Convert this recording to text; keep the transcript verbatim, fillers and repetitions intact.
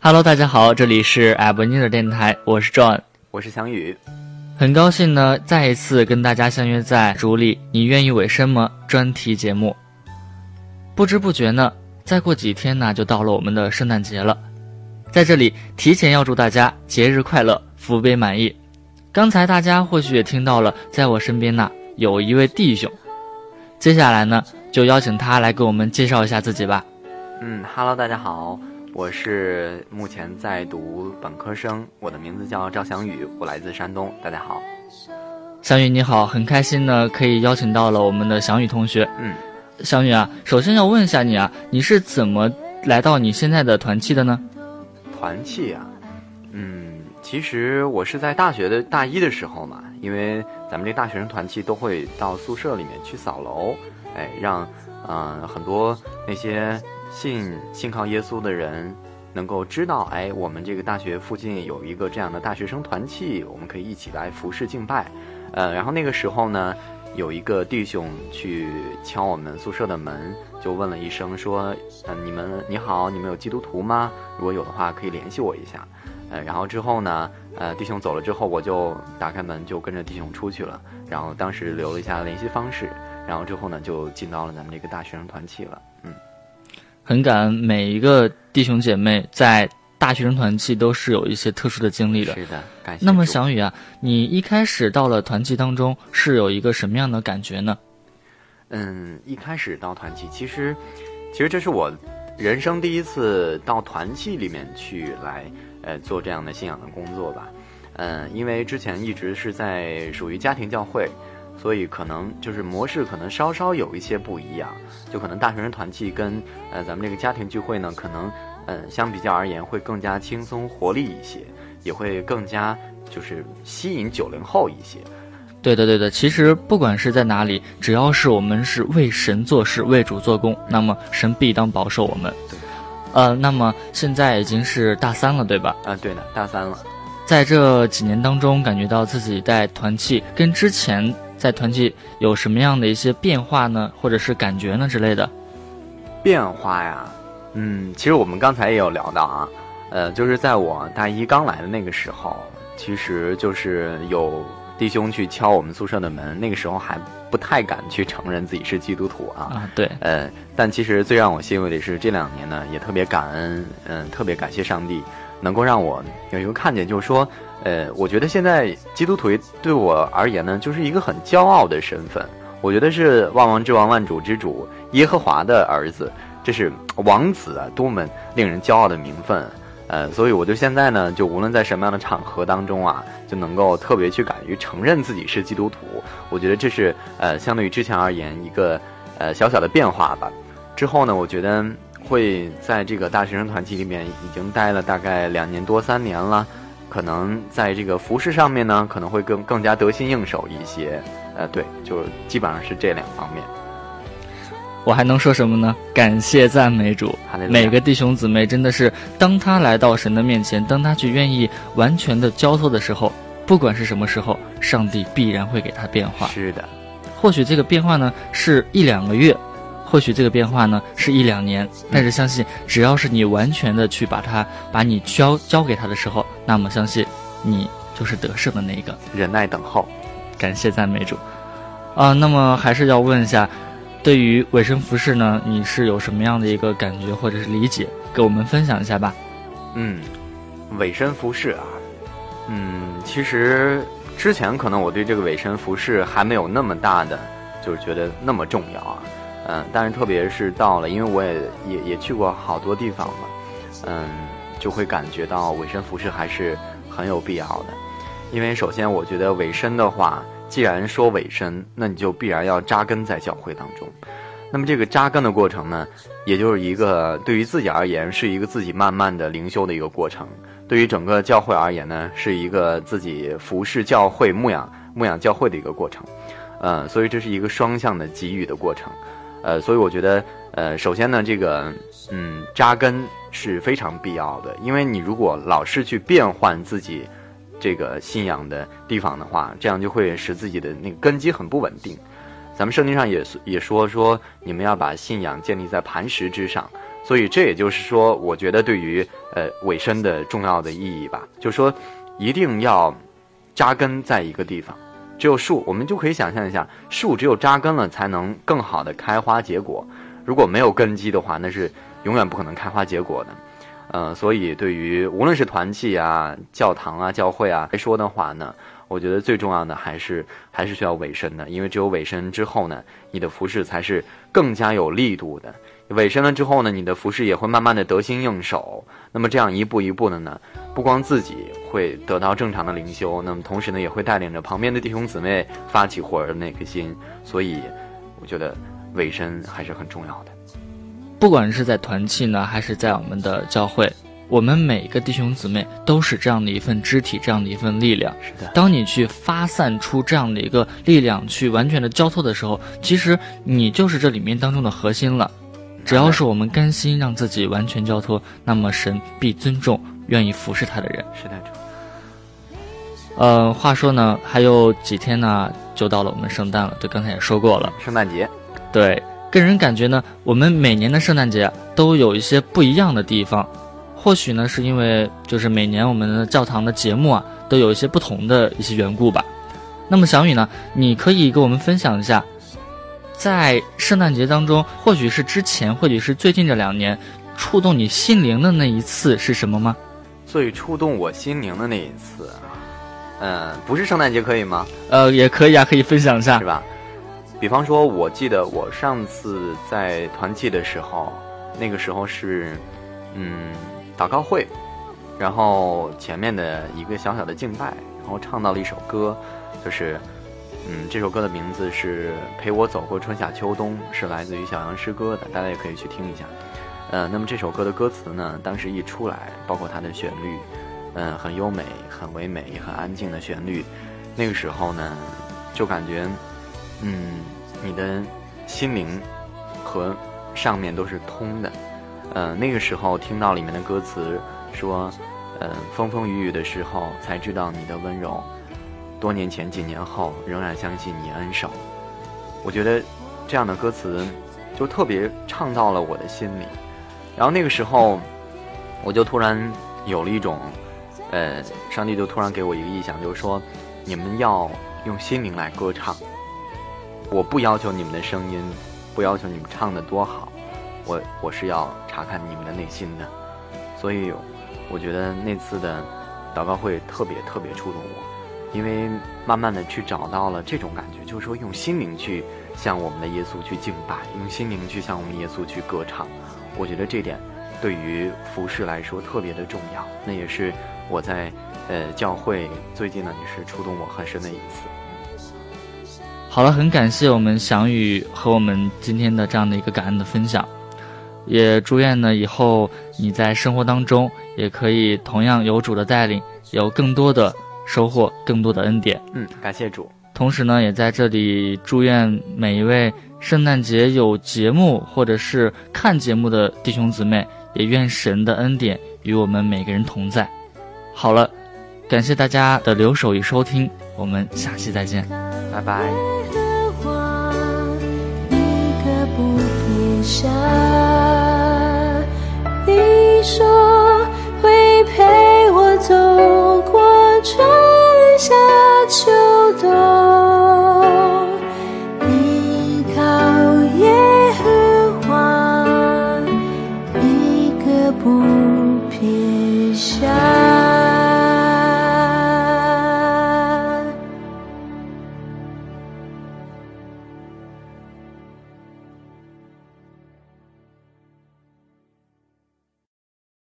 Hello， 大家好，这里是艾伯尼的电台，我是 John， 我是翔宇。 很高兴呢，再一次跟大家相约在主里你愿意委身吗专题节目。不知不觉呢，再过几天呢，就到了我们的圣诞节了。在这里提前要祝大家节日快乐，福杯满溢。刚才大家或许也听到了，在我身边呢有一位弟兄，接下来呢就邀请他来给我们介绍一下自己吧。 嗯哈喽，大家好，我是目前在读本科生，我的名字叫赵翔宇，我来自山东。大家好。 翔宇你好，很开心呢可以邀请到了我们的翔宇同学。 嗯， 翔宇啊，首先要问一下你啊，你是怎么来到你现在的团契的呢？ 团契啊，嗯，其实我是在大学的大一的时候嘛，因为咱们这大学生团契都会到宿舍里面去扫楼，哎，让嗯、呃、很多那些信信靠耶稣的人能够知道，哎，我们这个大学附近有一个这样的大学生团契，我们可以一起来服侍敬拜。呃，然后那个时候呢，有一个弟兄去敲我们宿舍的门，就问了一声说，呃，你们你好，你们有基督徒吗？如果有的话，可以联系我一下。呃，然后之后呢，呃，弟兄走了之后，我就打开门就跟着弟兄出去了，然后当时留了一下联系方式，然后之后呢，就进到了咱们这个大学生团契了。嗯。 很感恩每一个弟兄姐妹在大学生团契都是有一些特殊的经历的。 是的，感谢。 那么翔宇啊，你一开始到了团契当中是有一个什么样的感觉呢？ 嗯，一开始到团契，其实，其实这是我人生第一次到团契里面去来，呃，做这样的信仰的工作吧。嗯，因为之前一直是在属于家庭教会。所以可能就是模式可能稍稍有一些不一样，就可能大学生团契跟呃咱们这个家庭聚会呢，可能嗯、呃、相比较而言会更加轻松活力一些，也会更加就是吸引九零后一些。 对的对的，其实不管是在哪里，只要是我们是为神做事为主做工，那么神必当保守我们。 对， 呃那么现在已经是大三了对吧？ 啊，对的，大三了。 在这几年当中，感觉到自己在团契跟之前在团契有什么样的一些变化呢，或者是感觉呢之类的？ 变化呀，嗯，其实我们刚才也有聊到啊，呃，就是在我大一刚来的那个时候，其实就是有弟兄去敲我们宿舍的门，那个时候还不太敢去承认自己是基督徒啊。 啊，对， 呃，但其实最让我欣慰的是，这两年呢，也特别感恩，嗯、呃，特别感谢上帝，能够让我有一个看见，就是说。呃，我觉得现在基督徒对我而言呢，就是一个很骄傲的身份。我觉得是万王之王、万主之主耶和华的儿子，这是王子啊，多么令人骄傲的名分。呃，所以我就现在呢，就无论在什么样的场合当中啊，就能够特别去敢于承认自己是基督徒。我觉得这是呃，相对于之前而言一个呃小小的变化吧。之后呢，我觉得会在这个大学生团契里面已经待了大概两年多、三年了。可能在这个服饰上面呢，可能会更更加得心应手一些，呃，对，就基本上是这两方面。 我还能说什么呢？感谢赞美主，每个弟兄姊妹真的是，当他来到神的面前，当他去愿意完全的交托的时候，不管是什么时候，上帝必然会给他变化。 是的， 或许这个变化呢是一两个月。或许这个变化呢是一两年，但是相信只要是你完全的去把它把你交交给他的时候，那么相信你就是得胜的那个。 忍耐等候， 感谢赞美主啊、呃！那么还是要问一下，对于委身服事呢，你是有什么样的一个感觉或者是理解，给我们分享一下吧？ 嗯，委身服事啊，嗯，其实之前可能我对这个委身服事还没有那么大的，就是觉得那么重要啊。嗯，但是特别是到了，因为我也也也去过好多地方嘛，嗯，就会感觉到委身服事还是很有必要的。因为首先我觉得委身的话，既然说委身，那你就必然要扎根在教会当中。那么这个扎根的过程呢，也就是一个对于自己而言是一个自己慢慢的灵修的一个过程，对于整个教会而言呢，是一个自己服侍教会、牧养牧养教会的一个过程。呃，所以这是一个双向的给予的过程。呃，所以我觉得，呃，首先呢，这个，嗯，扎根是非常必要的，因为你如果老是去变换自己这个信仰的地方的话，这样就会使自己的那个根基很不稳定。咱们圣经上也也说说，你们要把信仰建立在磐石之上， 所以这也就是说，我觉得对于呃尾声的重要的意义吧，就是说一定要扎根在一个地方。只有树，我们就可以想象一下，树只有扎根了，才能更好的开花结果。如果没有根基的话，那是永远不可能开花结果的。呃，所以对于无论是团契啊、教堂啊、教会啊来说的话呢，我觉得最重要的还是还是需要委身的，因为只有委身之后呢，你的服事才是更加有力度的。委身了之后呢，你的服事也会慢慢的得心应手。那么这样一步一步的呢，不光自己会得到正常的灵修，那么同时呢，也会带领着旁边的弟兄姊妹发起火儿的那颗心。所以，我觉得委身还是很重要的。 不管是在团契呢，还是在我们的教会，我们每一个弟兄姊妹都是这样的一份肢体，这样的一份力量。 是的， 当你去发散出这样的一个力量，去完全的交托的时候，其实你就是这里面当中的核心了。只要是我们甘心让自己完全交托，那么神必尊重愿意服侍他的人。 是的， 呃，话说呢，还有几天呢，就到了我们圣诞了。对，刚才也说过了， 圣诞节。 对，个人感觉呢，我们每年的圣诞节都有一些不一样的地方。或许呢，是因为就是每年我们的教堂的节目啊，都有一些不同的一些缘故吧。那么小雨呢，你可以跟我们分享一下，在圣诞节当中，或许是之前，或许是最近这两年，触动你心灵的那一次是什么吗？ 最触动我心灵的那一次，嗯，不是圣诞节可以吗？ 呃，也可以啊，可以分享一下， 是吧？比方说，我记得我上次在团契的时候，那个时候是，嗯，祷告会，然后前面的一个小小的敬拜，然后唱到了一首歌，就是。嗯，这首歌的名字是《陪我走过春夏秋冬》，是来自于小杨诗歌的，大家也可以去听一下。呃，那么这首歌的歌词呢，当时一出来，包括它的旋律，嗯、呃，很优美、很唯美、也很安静的旋律。那个时候呢，就感觉，嗯，你的心灵和上面都是通的。呃，那个时候听到里面的歌词说，呃，风风雨雨的时候才知道你的温柔。多年前几年后仍然相信你恩手。我觉得这样的歌词就特别唱到了我的心里。然后那个时候我就突然有了一种呃，上帝就突然给我一个意向，就是说你们要用心灵来歌唱。我不要求你们的声音，不要求你们唱得多好，我我是要查看你们的内心的。所以我觉得那次的祷告会特别特别触动我。因为慢慢的去找到了这种感觉，就是说用心灵去向我们的耶稣去敬拜，用心灵去向我们耶稣去歌唱。我觉得这点对于服事来说特别的重要，那也是我在呃教会最近呢也是触动我很深的一次。 好了，很感谢我们翔宇和我们今天的这样的一个感恩的分享，也祝愿呢以后你在生活当中也可以同样有主的带领，有更多的收获，更多的恩典。 嗯，感谢主。 同时呢，也在这里祝愿每一位圣诞节有节目或者是看节目的弟兄姊妹，也愿神的恩典与我们每个人同在。好了，感谢大家的留守与收听，我们下期再见， 拜拜。 你说会陪我走过春